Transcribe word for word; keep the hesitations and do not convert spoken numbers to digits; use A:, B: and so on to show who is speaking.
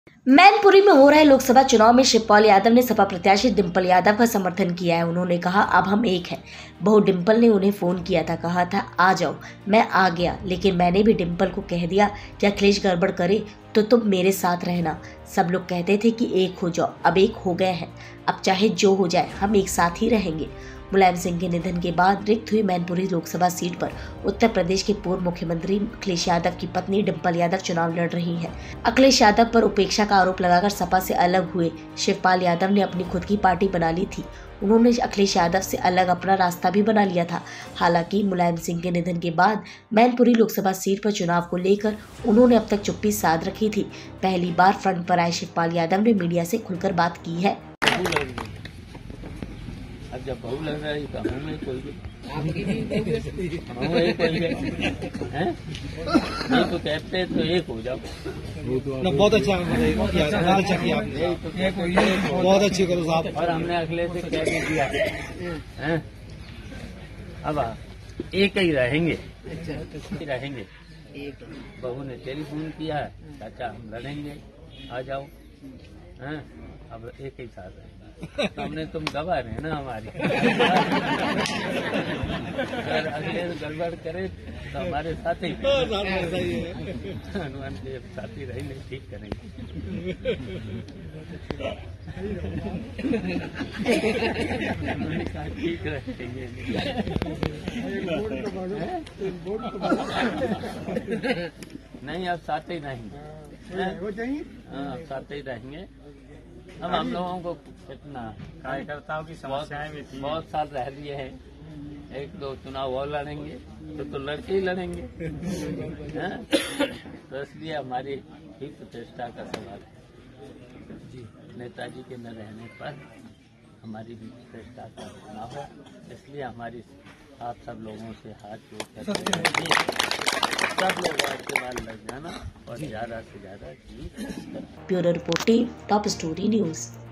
A: मैनपुरी में हो रहे लोकसभा चुनाव में शिवपाल यादव ने सपा प्रत्याशी डिंपल यादव का समर्थन किया है। उन्होंने कहा, अब हम एक हैं। बहू डिंपल ने उन्हें फोन किया था, कहा था आ जाओ, मैं आ गया, लेकिन मैंने भी डिंपल को कह दिया कि अखिलेश गड़बड़ करे तो तुम मेरे साथ रहना। सब लोग कहते थे कि एक हो जाओ, अब एक हो गए हैं, अब चाहे जो हो जाए हम एक साथ ही रहेंगे। मुलायम सिंह के निधन के बाद रिक्त हुई मैनपुरी लोकसभा सीट पर उत्तर प्रदेश के पूर्व मुख्यमंत्री अखिलेश यादव की पत्नी डिंपल यादव चुनाव लड़ रही हैं। अखिलेश यादव पर उपेक्षा का आरोप लगाकर सपा से अलग हुए शिवपाल यादव ने अपनी खुद की पार्टी बना ली थी। उन्होंने अखिलेश यादव से अलग अपना रास्ता भी बना लिया था। हालांकि मुलायम सिंह के निधन के बाद मैनपुरी लोकसभा सीट पर चुनाव को लेकर उन्होंने अब तक चुप्पी साध रखी थी। पहली बार फ्रंट पर आए शिवपाल यादव ने मीडिया से खुलकर बात की है।
B: अब जब बहू लग रहा है तो हूँ मैं कोई भी हूँ एक कोई है नहीं तो कहते हैं तो एक हो जाओ।
C: बहुत अच्छा अच्छा किया आपने, बहुत अच्छे करो साहब।
B: और हमने अखिलेश से कह के दिया है, अब एक ही रहेंगे रहेंगे। बहू ने टेलीफोन किया है, चाचा हम लड़ेंगे, आ जाओ, हैं अब एक ही साथ रहेंगे। तो हमने तुम गवाह रहे ना हमारी। अगर अगले गड़बड़ करे तो हमारे साथ ही हनुमान के साथी रहेंगे, ठीक करेंगे। ठीक रहेंगे। नहीं अब साथ ही रहेंगे, हाँ साथ ही रहेंगे। अब हम लोगों को कितना
C: कार्यकर्ताओं की समस्याएं भी थी,
B: बहुत साल रह लिए हैं, एक दो चुनाव और लड़ेंगे तो तो लड़के ही लड़ेंगे। तो इसलिए हमारी भी प्रतिष्ठा का सवाल है। नेताजी के न रहने पर हमारी भी प्रतिष्ठा का चुनाव है, इसलिए हमारी आप सब लोगों से हाथ जोड़ कर सब लोग आपके बाद लग जाना और ज्यादा से ज्यादा।
A: Bureau report, top story news.